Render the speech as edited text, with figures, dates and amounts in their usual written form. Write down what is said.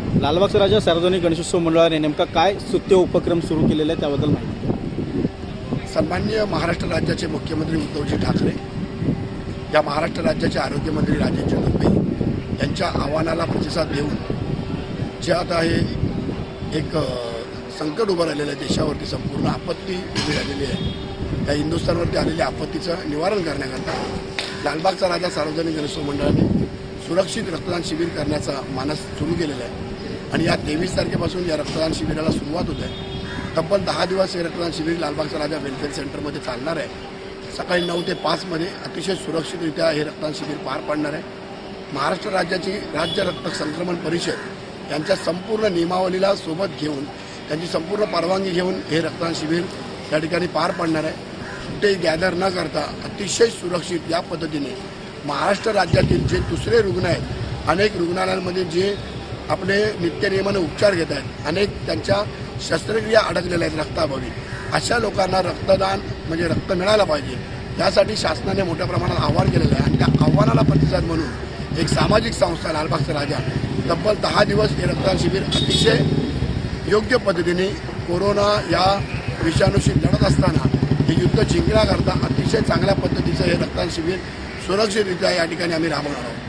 लालबागचा राजा सार्वजनिक गणेशोत्सव मंडळाने नेमका काय स्तुत्य उपक्रम सुरू केलेला आहे त्याबद्दल माहिती। सन्माननीय महाराष्ट्र राज्याचे मुख्यमंत्री उद्धवजी ठाकरे, या महाराष्ट्र राज्याचे आरोग्यमंत्री राजेश टोपे यांच्या आव्हानाला प्रतिसाद देऊन जे आता हे एक संकट उभं राहिलेलं आहे, देशावरती संपूर्ण आपत्ती उभी राहिलेली आहे, त्या हिंदुस्थानवरती आलेल्या आपत्तीचं निवारण करण्याकरता लालबागचा राजा सार्वजनिक गणेशोत्सव मंडळाने सुरक्षित रक्तदान शिबिर करण्याचा मानस सुरू केलेला आहे आणि या 23 तारखेपासून या रक्तदान शिबिराला सुरुवात होत आहे। तब्बल 10 दिवस हे रक्तदान शिबिर लालबागचा राजा वेलफेअर सेंटरमध्ये चालणार आहे। सकाळी 9 ते 5 मध्ये अतिशय सुरक्षितरित्या हे रक्तदान शिबिर पार पाडणार आहे। महाराष्ट्र राज्याची राज्य रक्त संक्रमण परिषद यांच्या संपूर्ण नियमावलीला सोबत घेऊन त्यांची संपूर्ण परवानगी घेऊन हे रक्तदान शिबिर या ठिकाणी पार पाडणार आहे। कुठेही गॅदर न करता अतिशय सुरक्षित या पद्धतीने महाराष्ट्र राज्यातील जे दुसरे रुग्ण आहेत, अनेक रुग्णालयांमध्ये जे आपले नित्यनियमाने उपचार घेत आहेत, अनेक त्यांच्या शस्त्रक्रिया अडकलेल्या आहेत रक्ताभावी, अशा लोकांना रक्तदान म्हणजे रक्त मिळालं पाहिजे यासाठी शासनाने मोठ्या प्रमाणात आवाहन केलेलं आहे आणि त्या आव्हानाला प्रतिसाद म्हणून एक सामाजिक संस्था लालबागचा राजा तब्बल 10 दिवस हे रक्तदान शिबिर अतिशय योग्य पद्धतीने कोरोना या विषाणूशी लढत असताना हे युद्ध जिंकण्याकरता अतिशय चांगल्या पद्धतीचं हे रक्तदान शिबिर सुरक्षितरित्या या ठिकाणी आम्ही राबवणार आहोत।